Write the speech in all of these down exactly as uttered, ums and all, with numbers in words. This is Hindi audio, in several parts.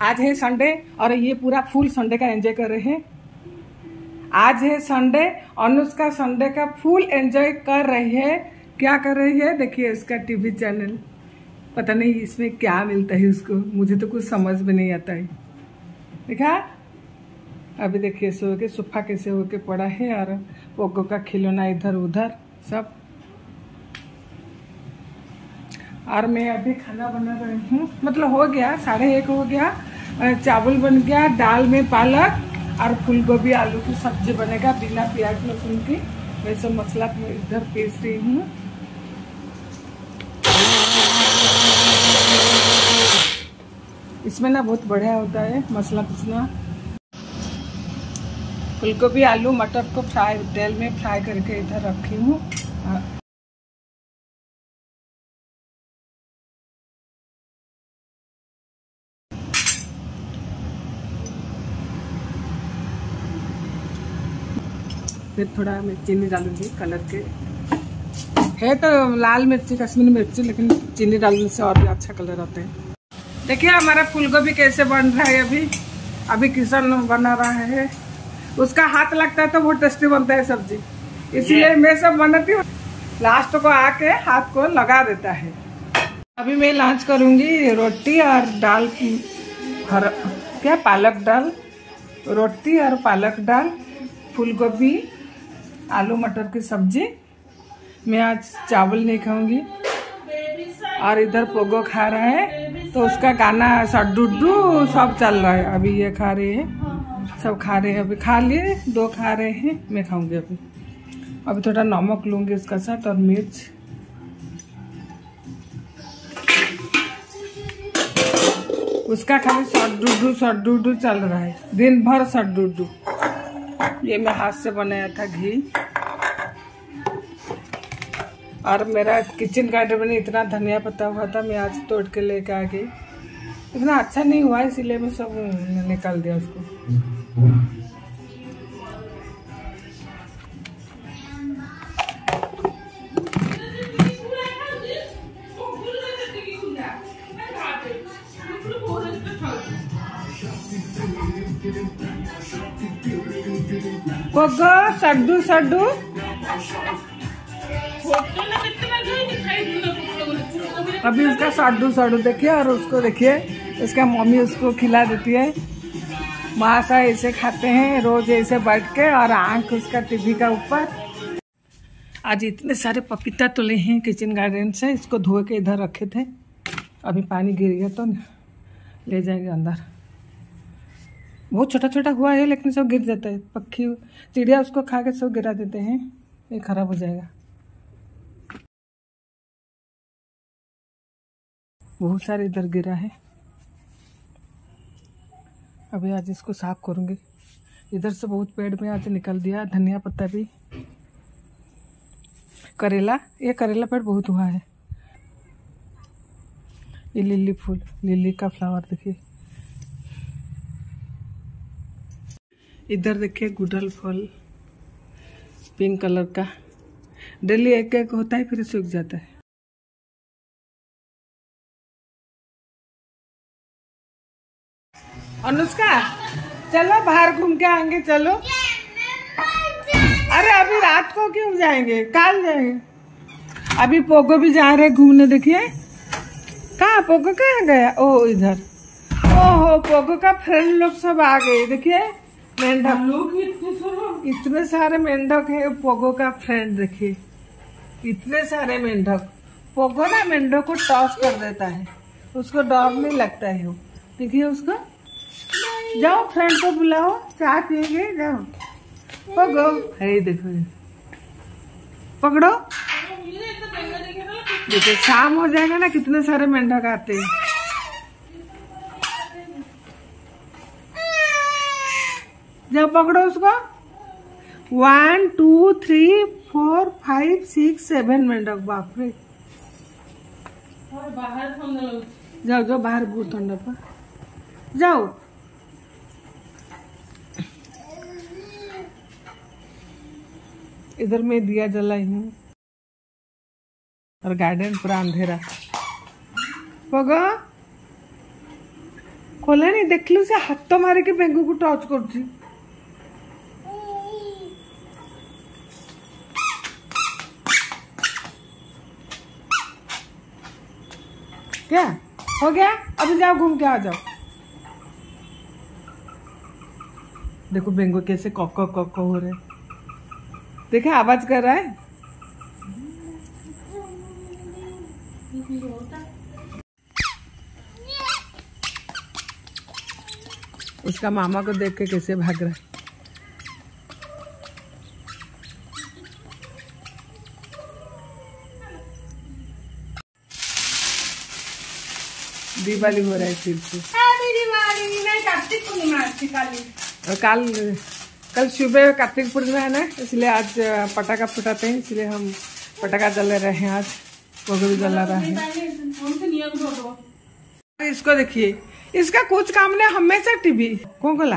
आज है संडे और ये पूरा फुल संडे का एंजॉय कर रहे हैं। आज है संडे, अनुष्का संडे का फुल एंजॉय कर रही है। क्या कर रही है देखिए, उसका टीवी चैनल, पता नहीं इसमें क्या मिलता है उसको, मुझे तो कुछ समझ में नहीं आता है। देखा अभी देखिए सो के सोफा कैसे होके पड़ा है और पोगो का खिलौना इधर उधर सब। और मैं अभी खाना बना रही हूँ, मतलब हो गया, साढ़े एक हो गया। चावल बन गया, दाल में पालक और फूल गोभी आलू की सब्जी बनेगा बिना प्याज लहसुन की। मैं सब मसाला इधर पीस रही हूँ। इसमें ना बहुत बढ़िया होता है मसाला पीसना। फूल गोभी आलू मटर को फ्राई तेल में फ्राई करके इधर रखी हूँ। फिर थोड़ा मैं चीनी डालूंगी कलर के, है तो लाल मिर्ची कश्मीरी मिर्ची, लेकिन चीनी डालने से और भी अच्छा कलर आता है। देखिए हमारा फूलगोभी कैसे बन रहा है। अभी अभी किशन बना रहा है, उसका हाथ लगता है तो बहुत टेस्टी बनता है सब्जी, इसलिए मैं सब बनाती हूँ, लास्ट को आके हाथ को लगा देता है। अभी मैं लंच करूंगी, रोटी और दाल, हर क्या पालक दाल, रोटी और पालक दाल, फूलगोभी आलू मटर की सब्जी। मैं आज चावल नहीं खाऊंगी। और इधर पोगो खा रहा है तो उसका गाना सड्डुड्डू सब चल रहा है। अभी ये खा रहे हैं, सब खा रहे हैं, अभी खा लिए, दो खा रहे हैं, मैं खाऊंगी अभी। अभी थोड़ा नमक लूंगी इसका साथ और मिर्च। उसका खाली सड्डुड्डू सड्डुड्डू चल रहा है, दिन भर सड्डुड्डू। ये मैं हाथ से बनाया था घी। और मेरा किचन गार्डन में इतना धनिया पत्ता हुआ था, मैं आज तोड़ के लेके आ गई। इतना अच्छा नहीं हुआ इसीलिए मैं सब निकाल दिया उसको। पोगो सड्डू सड्डू अभी उसका सड्डू सड्डू देखिए, और उसको देखिए उसका मम्मी उसको खिला देती है। माँ सा ऐसे खाते हैं रोज ऐसे बैठ के, और आंख उसका टीवी का ऊपर। आज इतने सारे पपीता तोले हैं किचन गार्डन से, इसको धो के इधर रखे थे। अभी पानी गिर गया तो ले जाएंगे अंदर। बहुत छोटा छोटा हुआ है लेकिन सब गिर जाता है, पक्षी चिड़िया उसको खा के सब गिरा देते हैं, ये खराब हो जाएगा। बहुत सारे इधर गिरा है। अभी आज इसको साफ करूंगी। इधर से बहुत पेड़ में आज निकल दिया, धनिया पत्ता भी, करेला, ये करेला पेड़ बहुत हुआ है। ये लिली फूल, लिली का फ्लावर देखिए। इधर देखिए गुड़हल फूल पिंक कलर का, डेली एक एक होता है फिर सूख जाता है। अनुष्का चलो बाहर घूम के आएंगे, चलो। अरे अभी रात को क्यों जाएंगे, कल जाएंगे। अभी पोगो भी जा रहे घूमने, देखिए। कहाँ पोगो कहाँ गया? ओ इधर। ओहो पोगो का फ्रेंड लोग सब आ गए, देखिए। मेंढक लोग इतने सारे मेंढक है। पोगो का फ्रेंड देखिए, इतने सारे मेंढक। पोगो ना मेंढक को टॉस कर देता है, उसको डर नहीं लगता है वो, देखिए उसको। जाओ फ्रेंड को बुलाओ, चाय पिएंगे, जाओ। पोगो है, देखो पकड़ो। देखिए शाम हो जाएगा ना, कितने सारे मेंढक आते हैं। जाओ पकड़ो उसको। One two three four five six seven मेंढक, बाप रे। बाहर जाओ जाओ, बाहर बहुत ठंडा पर जाओ। इधर में दिया जलाई हूँ और गार्डन पूरा अंधेरा। पोगो खोले नहीं देखलु से हाथ मारिकी बेंगू को टच कर क्या हो गया? अभी जाओ घूम के आ जाओ। देखो बेंगू कैसे कॉको कॉको हो रहे, देखे आवाज कर रहा है। उसका मामा को देख के कैसे भाग रहा है। दिवाली हो रहा है फिर से। दिवाली नहीं, कार्तिक पूर्णिमा अच्छी काली। और कल कल सुबह कार्तिक पूर्णिमा है ना, इसलिए आज पटाखा फुटाते हैं, इसलिए हम पटाखा जला रहे हैं। आज वो भी जला रहा है। इसको देखिए, इसका कुछ काम नहीं, हमेशा टीवी कौन खोला।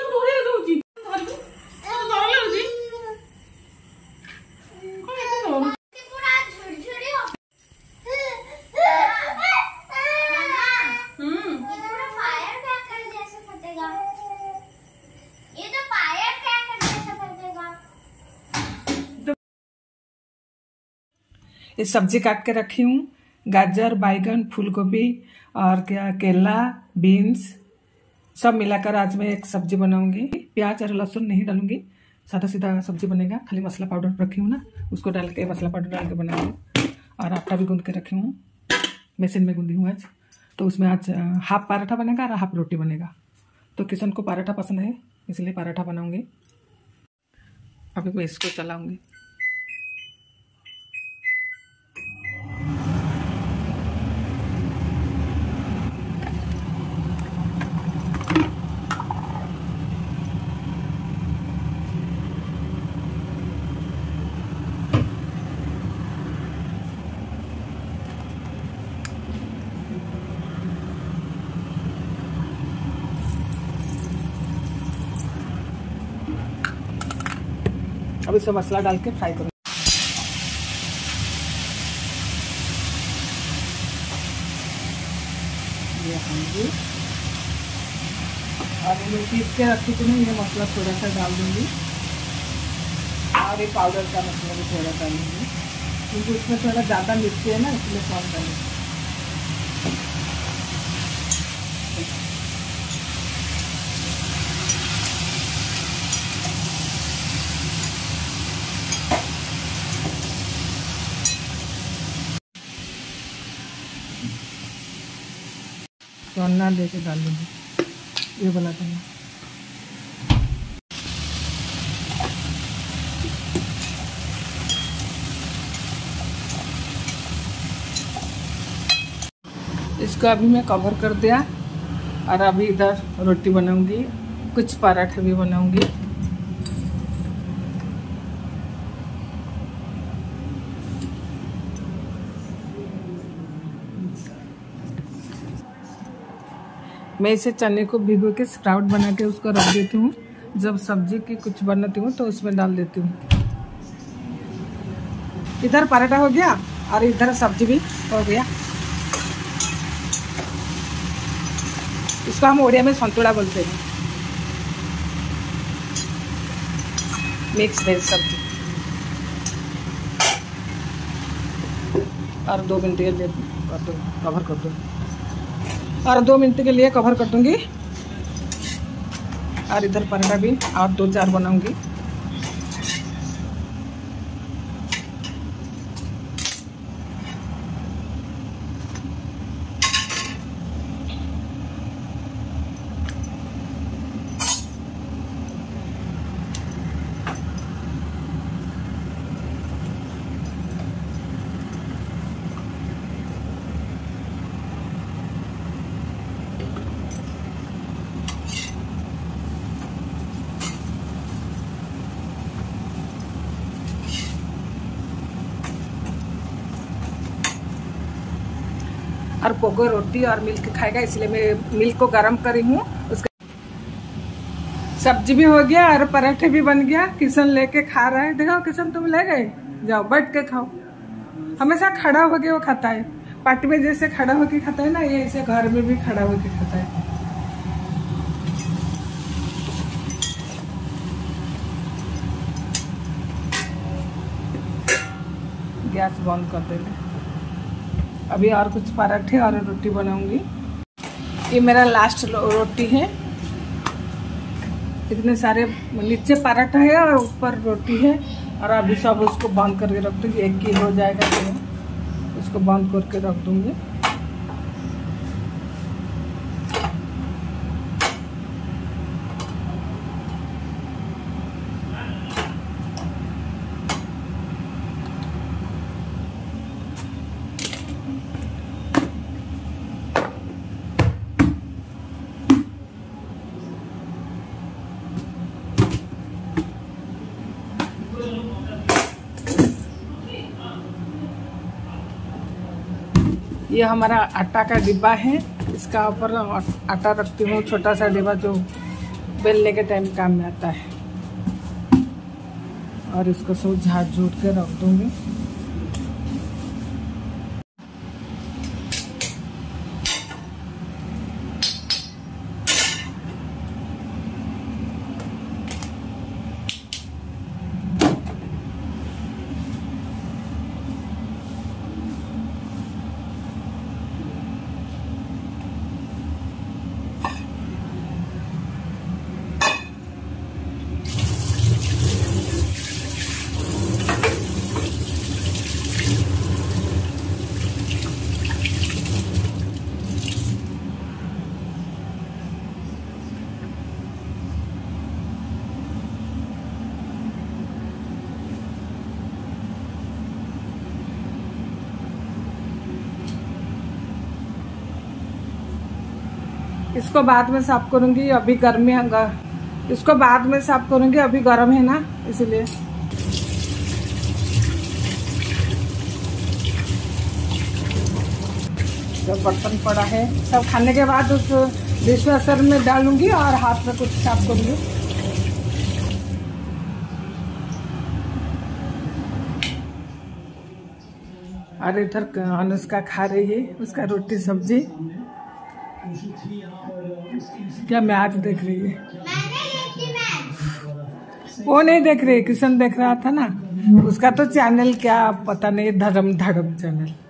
ये सब्जी काट के रखी हूँ, गाजर, बैगन, फूलगोभी और क्या केला, बीन्स सब मिलाकर आज मैं एक सब्जी बनाऊंगी। प्याज और लहसुन नहीं डालूंगी, सादा सीधा सब्जी बनेगा। खाली मसाला पाउडर रखी हूँ ना, उसको डाल के मसाला पाउडर डाल के बनाऊंगी। और आटा भी गूंद के रखी हूँ, मशीन में गूंदी हूँ आज। तो उसमें आज हाफ पराठा बनेगा और हाफ रोटी बनेगा। तो किशन को पराठा पसंद है, इसलिए पराठा बनाऊंगी। अभी मैं इसको चलाऊंगी। अब इसमें मसाला डाल के फ्राई करूँ। ये हल्दी और ये पीस के रखी थी ना, ये मसाला थोड़ा सा डाल दूंगी। और ये पाउडर का मसाला भी थोड़ा डालूंगी, क्योंकि उसमें थोड़ा ज़्यादा मिर्ची है ना, इसलिए कम डालूंगी। चौना दे के डाल दूँगी, ये बना दूँगी। इसको अभी मैं कवर कर दिया और अभी इधर रोटी बनाऊंगी, कुछ पराठे भी बनाऊंगी। मैं इसे चने को भिगो के स्प्राउट बना के उसको रख देती हूँ। जब सब्जी की कुछ बनाती हूँ तो उसमें डाल देती हूँ। इधर पराठा हो गया और इधर सब्जी भी हो गया। इसको हम ओडिया में संतुला बोलते हैं, मिक्स वेज सब्जी। और दो मिनट के लिए कर दो, कवर कर दो। और दो मिनट के लिए कवर कर दूंगी। और इधर पराठा भी और दो चार बनाऊंगी। और पोगो रोटी और मिल्क खाएगा, इसलिए मैं मिल्क को गर्म करी हूँ। उसका सब्जी भी हो गया और पराठे भी बन गया। किशन लेके खा रहा है। देखो किशन, तुम ले गए, जाओ बैठ के खाओ। हमेशा खड़ा होके वो खाता है, पार्टी में जैसे खड़ा होके खाता है ना, ये ऐसे घर में भी खड़ा होके खाता है। गैस बंद कर देंगे। अभी और कुछ पराठे और रोटी बनाऊंगी। ये मेरा लास्ट रोटी है। इतने सारे नीचे पराठा है और ऊपर रोटी है, और अभी सब उसको बंद करके रख दूँगी। एक ही हो जाएगा तो उसको बंद करके रख दूँगी। ये हमारा आटा का डिब्बा है, इसका ऊपर आटा रखती हूँ, छोटा सा डिब्बा जो बेलने के टाइम काम में आता है। और इसको सब झाड़ झूठ के रख दूँगी। इसको बाद में साफ करूंगी, अभी गर्मी है, इसको बाद में साफ करूंगी, अभी गर्म है ना इसलिए। जो बर्तन पड़ा है सब खाने के बाद उस डिशवॉशर में डालूंगी और हाथ में कुछ साफ करूंगी। और इधर अनुष्का खा रही है उसका रोटी सब्जी। क्या मैच देख रही है? वो नहीं देख रही, किशन देख रहा था ना, उसका तो चैनल क्या पता नहीं, धर्म धर्म चैनल।